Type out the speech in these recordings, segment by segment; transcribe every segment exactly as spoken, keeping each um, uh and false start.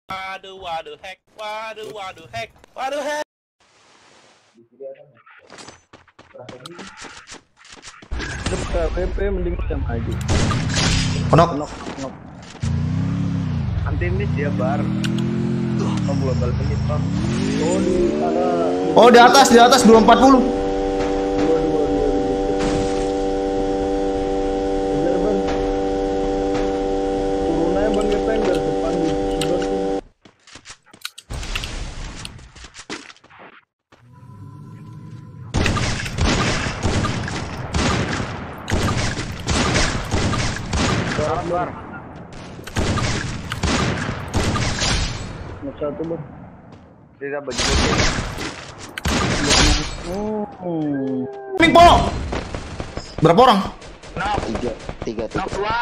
Waduh, waduh, hack, waduh, waduh, hack, waduh, hack. P P mending jam aja. Knock. Knock, knock. Anti miss dia bar. Oh, global menit, Pak. Oh, di sana. Oh, di atas, di atas dua empat puluh. Turunnya Bang Gepeng dari depan di Ciber tuh. Bar, bar. Satu Bang. Dia bagi bagi. Oh. Ming polo. Berapa orang? Knock. Tiga, tiga, tiga. Knock dua.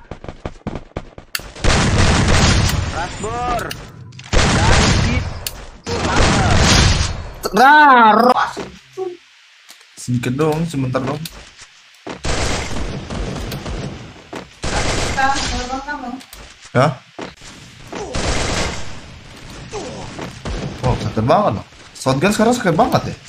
Rasbor. David. Raro. Sedikit dong, sebentar dong. Ya? Oh, sakit banget loh. Shotgun sekarang sakit banget ya.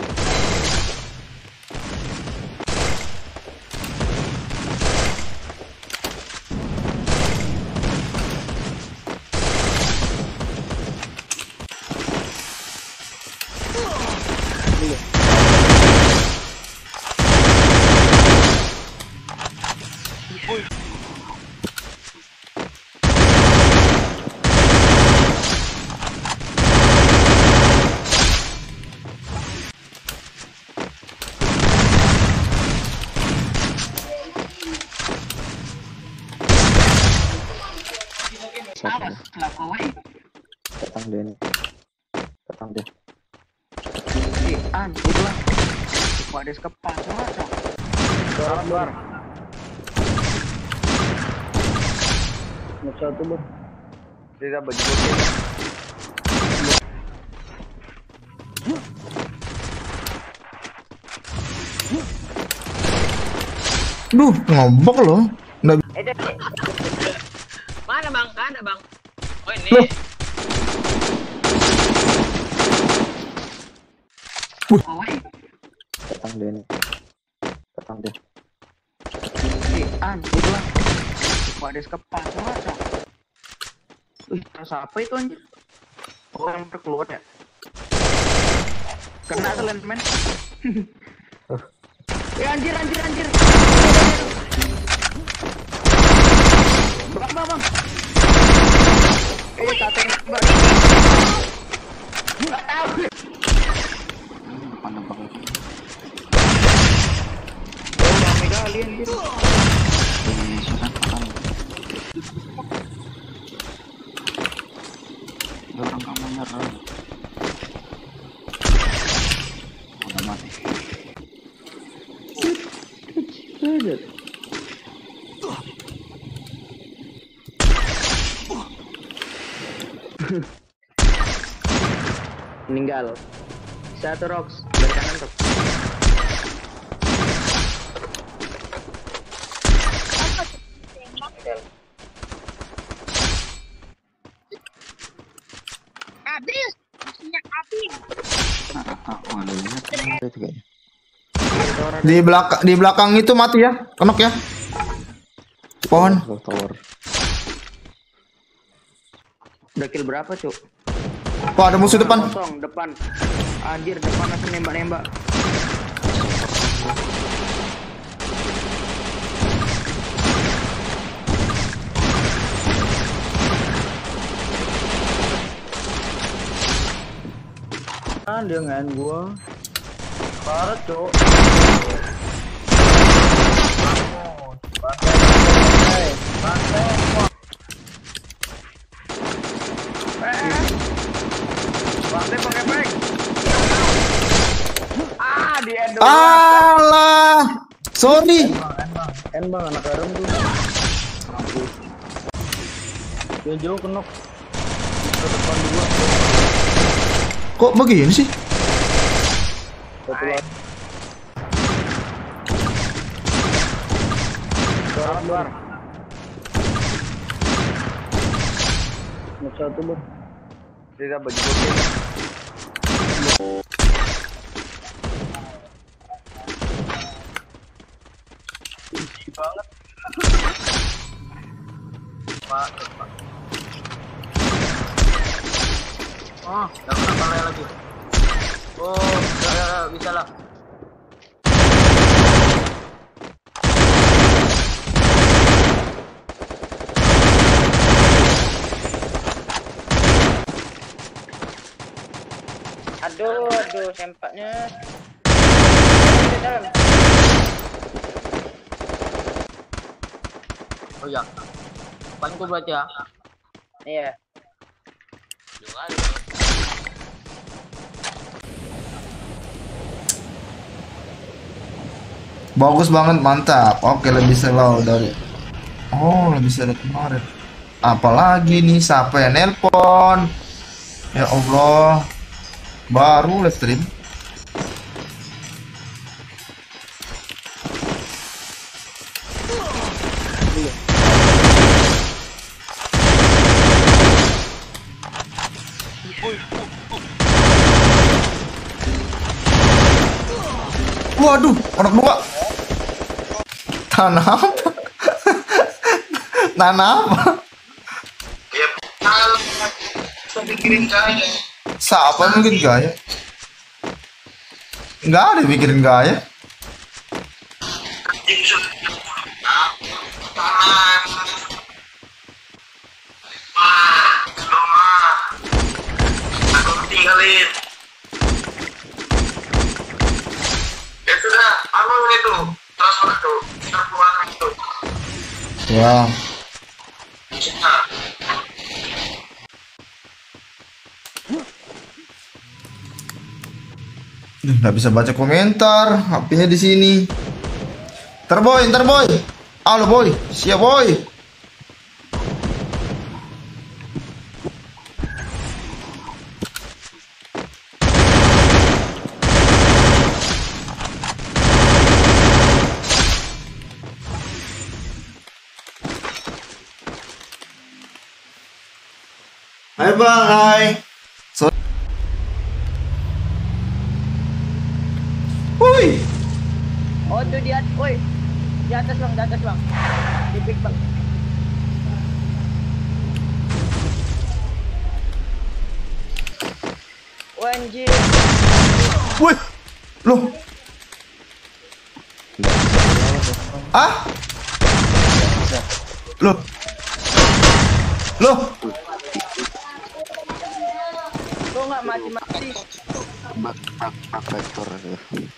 Datang dia nih. Datang dia. An, udah. Pada kepas macam. Bar, bar. Satu Bang. Dia bagi bagi. Duh, ngobok loh. Nggak... Mana Bang? Ada Bang. Oh ini. Loh. Oh, wait. Datang dia nih. Datang dia. An, udah. Pada kepas macam. Wih, terus apa itu anjir? Oh, yang terkeluar ya? Kena talent men. Ya anjir, anjir, anjir. Bang, bang, bang. Eh, katanya bang. Nggak tahu. Mana bang? Oh, rame kali anjir. Ini susah kan. Orang kamu nyerang. Udah mati. Meninggal. Satu Rox dari kanan tuh. Habis. Minyak api. Di belakang di belakang itu mati ya. Knock ya. Pohon. Udah kill berapa, Cuk? Oh, ada musuh depan. Kosong, depan. Anjir, depan langsung nembak-nembak. Ah, dia ngan gua. Parah, Cuk. Ah, dia dulu. Alah. Sorry. En bang, anak garam tuh. Yang jauh kenok. Ke depan dua. Kok begini sih? Satu lagi. Bar, bar. Satu bang. Dia bagi bagi. Isi banget. Pak, pak. Oh, jangan apa lagi. Oh, ya, ya, ya, bisa lah. Aduh, aduh, sempatnya. Di dalam. Oh ya, panku berarti ya. Iya. Juga ada. Bagus banget, mantap. Oke, lebih slow dari. Oh, lebih slow dari kemarin. Apalagi nih, siapa yang nelpon? Ya Allah, baru live stream. Waduh, orang dua. Tanah apa? Tanah apa? Ya, kalau mikirin kaya. Siapa mungkin gaya? Nggak ada yang mikirin gaya. Aku tinggalin. Ya sudah, aku itu transfer itu, terkeluar itu. Ya. Nah, Duh, nggak bisa baca komentar, H P-nya di sini. Ntar boy, ntar boy. Halo boy, siap boy. Hai bang, hai. So Woi, Oh, tuh di atas, woi. Di atas bang, di atas bang. Di pick bang. Wah, anjir. woi, loh, ah, loh, loh, Kok nggak mati-mati? Bak bak bak vektor itu.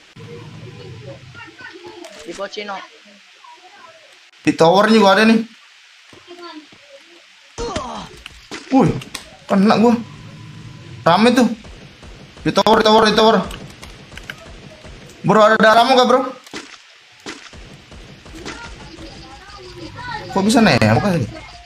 Di Pocino. di tower juga ada nih. Woi, kena gua. Rame tuh. Di tower, di tower, di tower. Bro, ada darahmu gak bro? Kok bisa nembak tadi?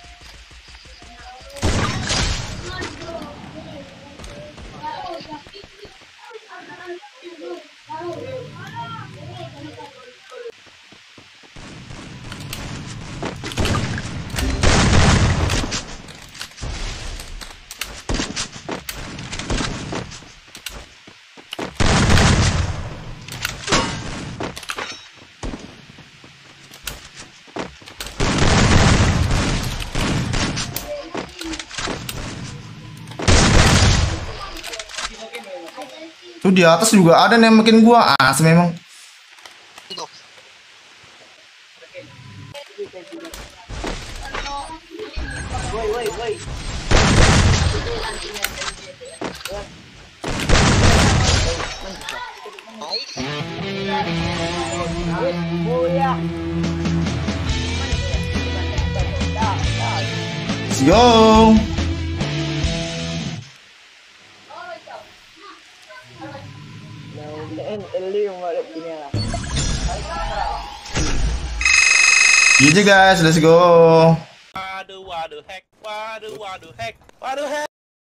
Tuh di atas juga ada nembakin gua. Ah, memang. Woi, woi, woi. Oh ya. Let's go. G G guys, let's go. waduh, waduh, hack, waduh, waduh, hack, waduh, hack.